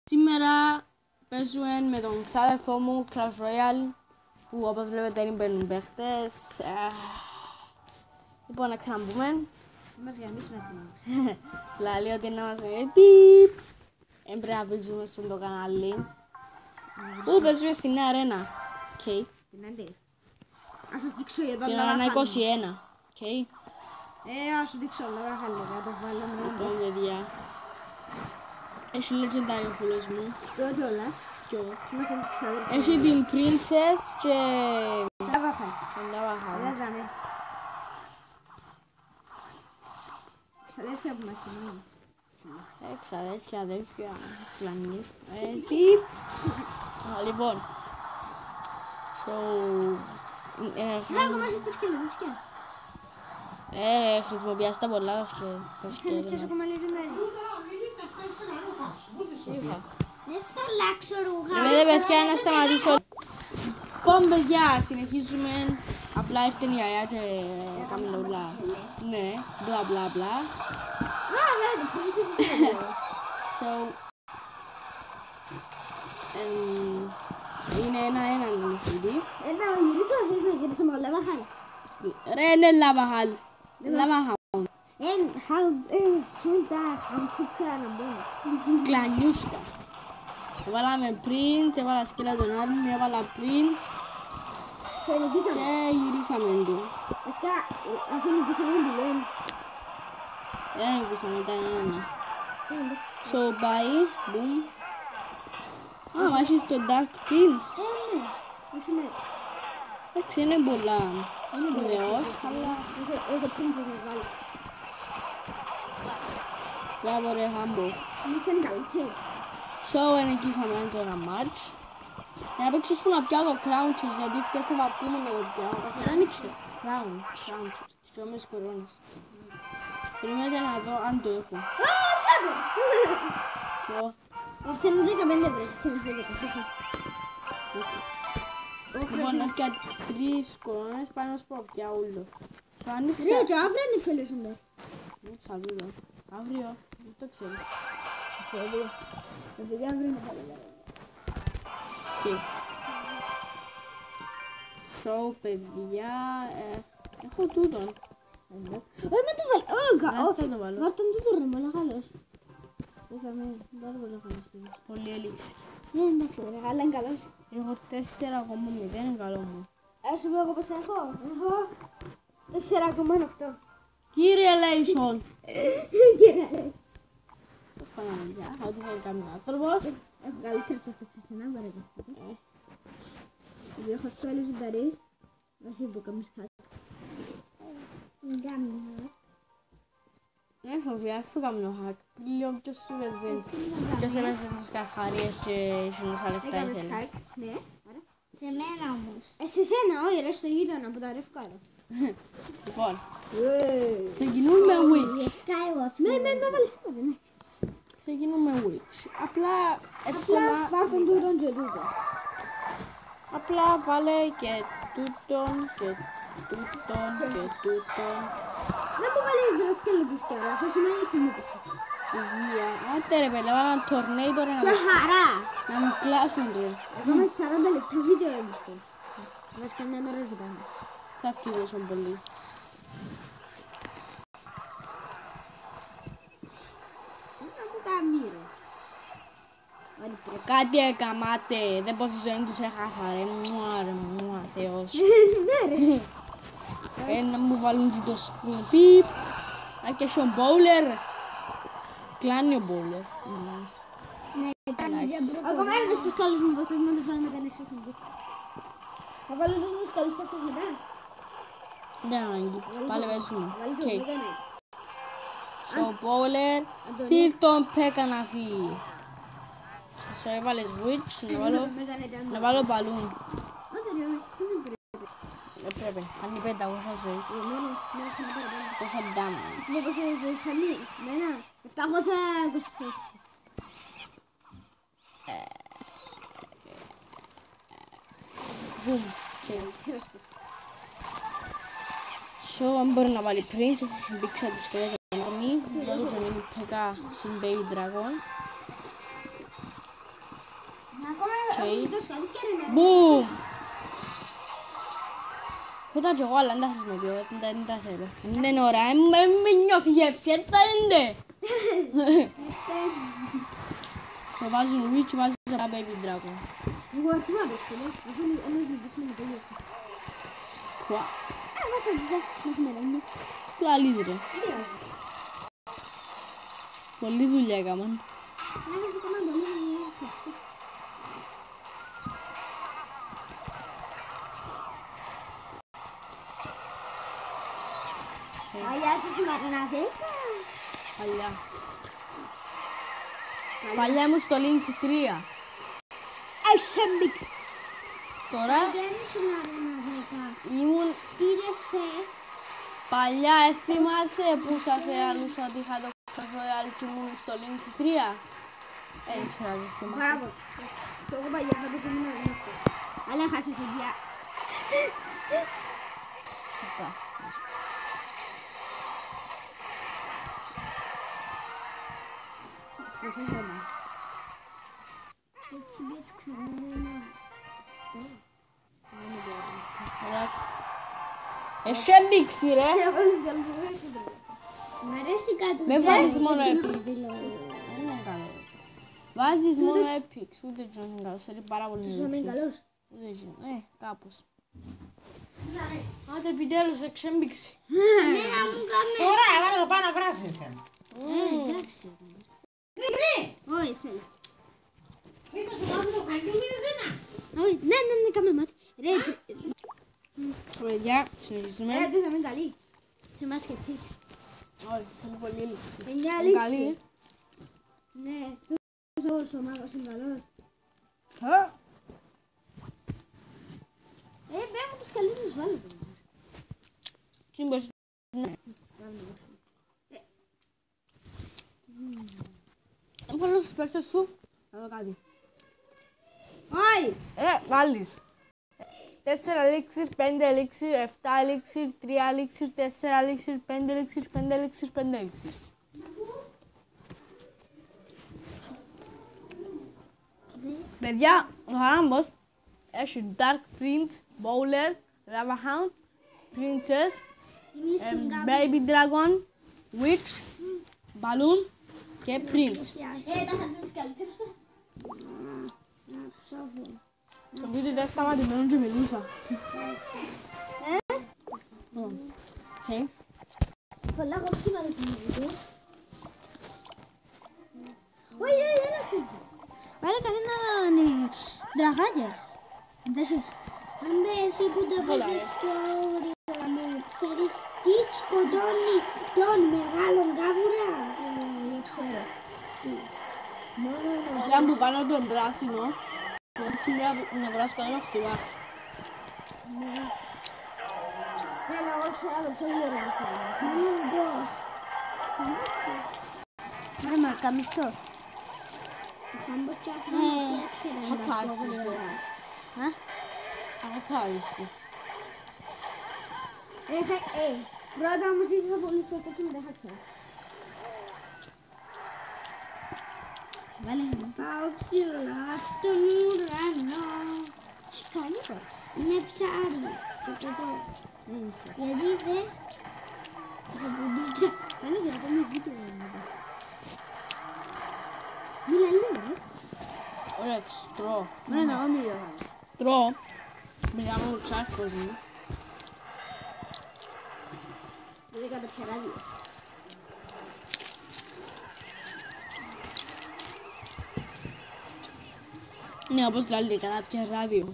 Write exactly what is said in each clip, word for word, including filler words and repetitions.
Σήμερα παίζουμε με τον ξάδερφό μου Clash Royale, που όπως βλέπετε δεν μπαίνουν παίχτες. Λοιπόν, να ξαναμπούμε. Μας γαμίσουμε έτοιμος. Λαλεί ότι να μας λέει πιπ. Έμπρεπε να βρίσκουμε στο κανάλι. Πού παίζουμε στην νέα αρένα. Okay. Την αντί. Ας σας δείξω εδώ. Την αρένα είκοσι ένα. Okay. Ε, ας σου δείξω όλα χαλιά. Να το βάλω με Λοιπόν, παιδιά. Έχει legendary φίλος μου. το κιόλας. Ποιο? Είμαστε τους ξαδέρφους. Έχει την Princess και... Λάβα χαλ. τον Lava Hound. Λέγαμε. Ξαδέρφια που μας είναι. Ε, ξαδέρφια, αδέρφια, κλανείς. Ε, πιπ. Λοιπόν. So... Ναι, εγώ μαζί στο σκελετό, σκέλ. Ε, χρησιμοποιάς τα πολλά τα σκέλη. Θέλει πια ακόμα λίγο μέρη. Δεν θα αλλάξω ρούχα. Λέμε παιδιά να σταματήσω. Λοιπόν παιδιά, συνεχίζουμε. Απλά ήρθε η γιαγιά και κάνουμε όλα. Ναι, μπλα μπλα μπλα. Α, βέβαια, πολύ So... Είναι ένα-ένα νομιχίδι. Ένα γυρίσω, θες να γυρίσουμε όλα βαχάλ. Ρε είναι Lava Hound. Lava Hound. Εν, χαου, ε, σούλτα, χαμτσούκα να μπούμε. Κλανιούσκα. Έβαλαμε Prince, έβαλα σκέλα τον Armin, έβαλα Prince Το νικήσαμε. και γυρίσαμε του. Αυτά, αφού νικήσαμε την λένε. Δεν νικήσαμε, ήταν ένα. So, bye, boom. Α, βάζεις το Dark Prince. Ε, ναι, πώς είναι. Εντάξει, είναι πολλά σπουδαίος, αλλά... Έχω πριν που με βάλω. Μπράβο ρε Χάμπο. Εμείς είναι καλύτεροι. So, νικήσαμε τώρα match. Για να παίξεις που να πιάω το Crown Chest, γιατί χθες θα βαθούμε να το πιάω. Δεν άνοιξε. Crown, Crown Chest. Και όμες κορώνες. Περιμένετε να δω αν το έχω. Α, φάγω. Ποιο? Αυτό είναι δεκαπέντε βρες. Αυτό είναι δεκαπέντε. Λοιπόν, να πια τρεις κορώνες πάνω στο πια ούλο. Σου άνοιξε. Ρε, και αύριο είναι φίλος εντός. Δεν θα δω. Αύριο, δεν το ξέρω. Επειδή αύριο είναι πάλι. Okay. So, παιδιά, ε, έχω τούτον. Όχι, με το βάλω. Δεν θα το βάλω. Βάρ' τον τούτο ρε, πολύ καλός. Ήθαμε, πάρα πολύ καλός. Πολύ έλειξη. Ναι, εντάξει, ρε, αλλά είναι καλός. Έχω τέσσερα κόμμα μηδέν, είναι καλό μου. Ας σου πω εγώ πώς έχω. Έχω τέσσερα κόμμα οκτώ. Κύριε Λέισον. Κύριε, ρε. Σας κάνω παιδιά, ό,τι θέλει κάποιος άνθρωπος. Έχω καλύτερα από αυτές που στενά, παρακαλώ. Επειδή έχω τους άλλους ζηταρείς, ας είπω καμίς χάτ. Ναι, Σοφία, σου κάνω hack. Λίγο ποιος σου βέζε. Ποιος έβαζε τις καρχαρίες και είχε όσα λεφτά ήθελε. Ναι, άρα. Σε μένα όμως. Ε, σε σένα, όχι ρε, στο γείτονα που τα ρεύκαρα. Λοιπόν, ξεκινούμε Witch. Skywatch. Με, με, με βάλεις σήμερα, ναι. Ξεκινούμε Witch. Απλά, Απλά εύκολα, βάρκουν τούτον και τούτον. απλά βάλε και τούτον και τούτον και τούτον. Δεν μου βάλεις ρε σκέλετους τώρα, θα σημαίνει θυμίτες. Υγεία. Άντε ρε πέλε, βάλα ένα tornado ρε να Με με- χαρά. να μου κλάσουν ρε. Εγώ με σαράντα λεπτά βίντεο έμειστε. Μας καμιά ώρα ζητάμε. Θα φύγω τόσο πολύ. Να μου κάνει ρε. Κάτι έκαματε, δεν πω στη ζωή τους έχασα ρε, μουά ρε, μουά, Θεός. Ναι ρε. Ε, να μου βάλουν και το σκριν, πιπ. Α, και στον bowler. Κλάνει ο bowler. Ακόμα είναι στους καλούς μου πως να τους βάλω μετά να εξασύνει. Θα βάλω τους καλούς παίκτες μετά. Δεν ανάγκη, πάλι παίζουμε. Βάλει το Οκ. μετά να έχει. Στο bowler, σύρ τον Πέκα να φύγει. Στο έβαλες witch, να βάλω, Μετά να ήταν. να βάλω balloon. Άντε ρε, δεν πρέπει. Δεν πρέπει, κάνει πεντακόσια ζωή. Εμένα, να έχω να πάρω πάνω. Πόσα damage. Δεν πόσο ζωή χανεί. Εμένα, επτακόσια είκοσι έξι. Boom. Okay. So, αν μπορεί να βάλει Prince, μπήξα τους και δεν army, διότι δεν είναι Πέκα συν Baby Dragon. Τόσο καλής και είναι. Μπουμ! Κοίτα κι εγώ, αλλά δεν τα χρησιμοποιώ, δεν τα θέλω. Δεν είναι ώρα, με νιώθει γεύση, έτσι τα είναι. Το βάζουν witch, βάζεις ένα baby dragon. Εγώ τι να δεις, φίλε. Αυτό είναι ένα γλυκό με τελείωσε. Κουά. Α, βάζω τζιτζά, μέχρι μελένια. Του αλήθεια ρε. Πολλή δουλειά έκαναν. Να έχεις το κομμάτι πολύ δουλειά. Αγιά σας Μαριναδίκα. Παλιά. Παλιά ήμουν στο Link τρία. Έχει μίξ. Τώρα Δεν ήσουν Μαριναδίκα. ήμουν Πήρεσαι. παλιά, ε, θυμάσαι που σας έλεγα ότι είχα το Clash Royale και ήμουν στο Link τρία. Δεν ξέρω αν θυμάσαι. Μπράβο. Το έχω παλιά, θα το πούμε να είναι αυτό. Αλλά χάσε το διά. Αυτά. Έτσι μπες ξανά. Ωραία. Εσύ έμπηξη ρε. Μ' αρέσει κάτι. Με βάλεις μόνο Epic. Δεν είναι καλό. Βάζεις μόνο Epic. Ούτε ο Τζον είναι καλός. Είναι πάρα πολύ Ζω είναι νύχτης. καλός. Ούτε Τζον. Ε, κάπως. Άντε επιτέλους εξέμπηξη. Εμένα μου κάμε. Τώρα έβαλε το πάνω να βράσεις. Εντάξει. Μικρή! Όχι, θέλω. Μήπως το βάζω το χαρτί μου είναι ζένα. Όχι, ναι, ναι, ναι, κάμε μάτι. Ρε, Παιδιά, συνεχίζουμε. ρε, τι θα είναι καλή. Σε εμάς και εσείς. Όχι, είναι πολύ λήξη. Είναι μια Είναι καλή. λύση. Ναι, τόσο ο μάγος είναι καλός. Α, Ε, πρέπει τους καλύτερους βάλω. τι μπορείς να... Δεν μπορώ στους παίκτες σου. Να δω κάτι. Όχι. Ρε, βάλεις. τέσσερα ελίξιρ, πέντε ελίξιρ, επτά ελίξιρ, τρία ελίξιρ, τέσσερα ελίξιρ, πέντε ελίξιρ, πέντε ελίξιρ, πέντε ελίξιρ. Παιδιά, ο Χαράμπος έχει Dark Prince, Bowler, Lava Hound, Princess, Είμαι ε, στον κάπου. Baby Dragon, Witch, Balloon και Prince. Ε, τα θα σας καλύτερος. Να ψόφω. Το βίντεο ήταν σταματημένο και μιλούσα. Ε? Πολλά κοψίμα δεν θυμίζω. Όχι, όχι, δεν αφήνω. Βάλε κανένα δραγάκια. Εντάσεις. Αν δε εσύ που τα βάζεις στο όριο μου, ξέρεις τι σκοτώνει τον μεγάλον κάβουρα. Δεν ξέρω. Μόνο ένα. Όταν που κάνω τον πράσινο, το έχει μια νευράσκα να χτυπά. Έλα, εγώ ξέρω άλλο, πιο γερό μου θέλω. Μόνο εδώ. Ρε μαρκα μισθός. Θα μπω και αυτό να φτιάξει ένα Αφάριστο. Αφάριστο. Ε, ε, πρώτα όμως είχα πολύ τσόκο και μετά χάτσα. Βάλε μου. Πάω ψηλά στον ουρανό. Καλή το. Είναι ψάρι. Το το το. Γιατί δεν... Θα ποντίκια. Καλή το, θα πάμε βίντεο. Μίλα λίγο, ρε. Ωραία, τρώω. Ναι, να μην μιλάω. Τρώω. Μιλάμε μου ξάσκος μου. Δεν έκανα πια ράδιο. Ναι, όπως λέει κατά πια ράδιο.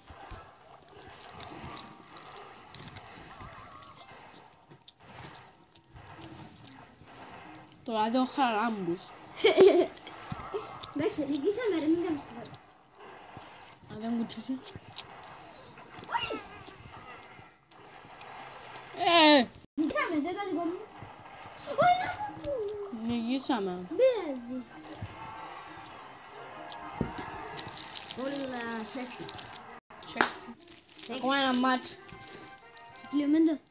Το ράδιο Χαράμπους. Εντάξει, νικήσαμε ρε, μην κάνεις τίποτα. Αν δεν κουτσίσει. Ε, Νικήσαμε, δεν το λοιπόν μου. Όχι, νικήσαμε. δεν πειράζει. Όλα σεξ. Σεξ. Ακόμα ένα μάτς. Κλειωμένο.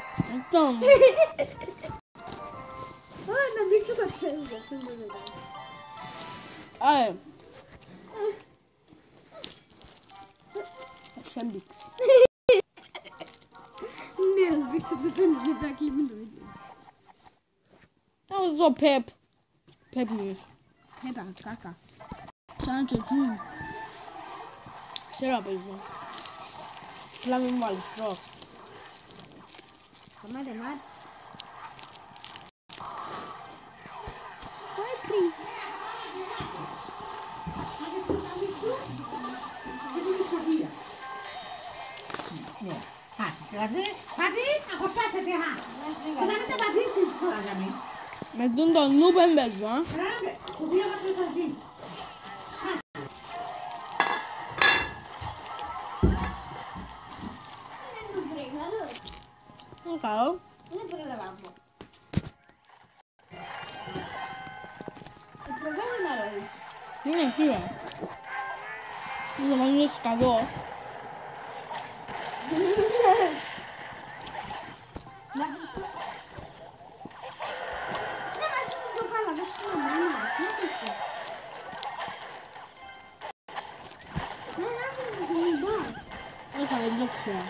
Αυτό. Α, να δείξω τα χέρια. Αυτό είναι το μεγάλο. Ε. Έχει έμπηξει. Ναι, σβήξε το πέντε μετά κλείνει το βίντεο. Θα δω Pep. Pep News. Πέτα, κάκα. Σαν και εκεί. Ξέρω να παίζω. Απλά μην μου βάλεις τρόπο. Σταμάτε μάτι. Πάει πριν. Ναι. Α, δηλαδή, πατή, να χορτάσετε, α. Να μην τα πατήσεις τώρα για μí. Με τον τον νου δεν παίζω, α. Ράμε, το δύο μας το θα δει. Είναι καλό. Δεν προλαβαίνω. Το προλαβαίνω να ρωτήσω. Είναι φίλο. Είναι μόνο καλό. Να χρωστώ. Ναι, μα εσύ δεν το κάνω, δεν σου λέω, ναι, να χρωστώ. Ναι, να χρωστώ, μην πάω. Όχι, δεν το ξέρω.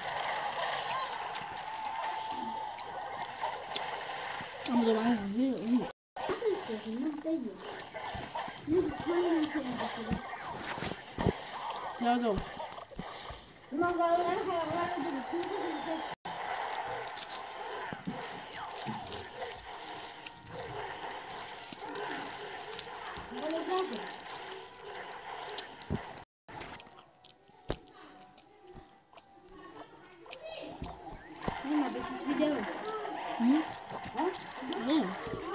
Αν μου το βάζεις δύο, είναι. Λέω το. Ναι.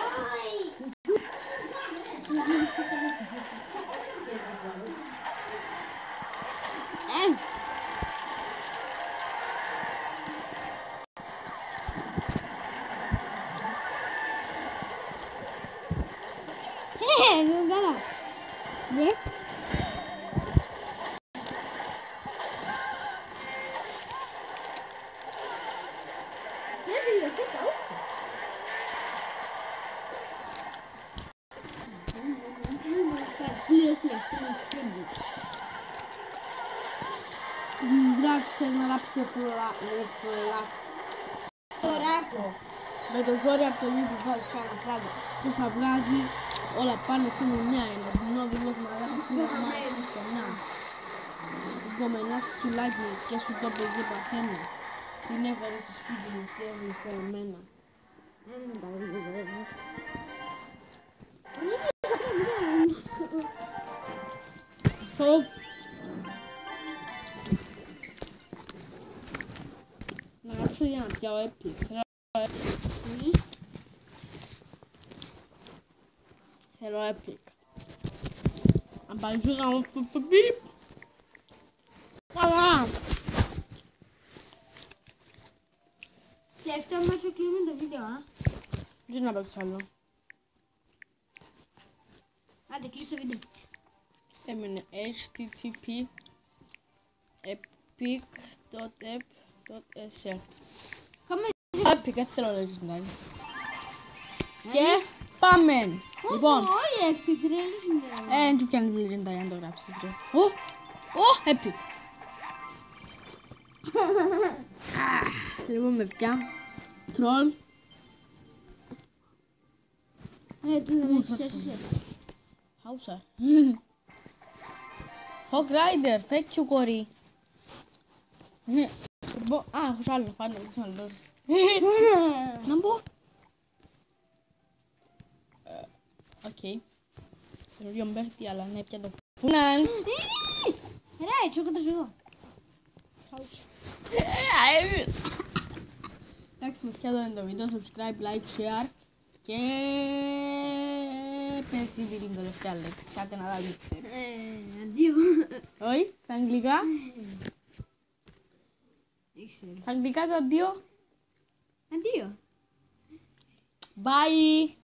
Ε. Ε, δεν καλά. Ναι. Δράξε να ράψει πολλά. Με το ζόρι από το YouTube θα κάνω πράγμα που θα βγάζει όλα πάνω σε μια ένα. Δινό δηλώς μαλάκα φύγαμα στενά. Γκομενάς τσουλάκι και σου το παιδί παθένα. Την έβαλε στο σπίτι μου και έβρισε εμένα. So, να γράψω για να πιάω epic. Θέλω epic. Αν πάει σου γάμω πιπ. Καλά. Τελευταίο μάτσο κλείνει το βίντεο, α. Δεν να παίξω άλλο. Άντε, κλείσω το βίντεο. Έμεινε http epic dot app dot s r. Κάμε. Epic, δεν θέλω legendary. Και πάμε. Λοιπόν, Όχι, επικρίνει. ε, δεν του πιάνεις legendary αν το γράψεις. ρε. Ω, ω, epic. Λοιπόν, με πια. Troll. Ε, του δεν έχεις εσύ. Χάουσα. Hog Rider, φέκιου κορί. Λοιπόν, α, έχω σ' άλλο, πάνω, δεν ξέρω άλλο. Να μπω. Οκ. Ρωτιό μπέχτη, αλλά ναι, πια το φουνάντς. Ρε, έτσι έχω το ζώο. Εντάξει, με εδώ είναι το βίντεο, subscribe, like, share και πες ήδη την τελευταία λέξη, κάτε να τα δείξει. Ε, αντίο. Όχι, στα αγγλικά, Ήξερε. στα αγγλικά το αντίο. Αντίο. Bye!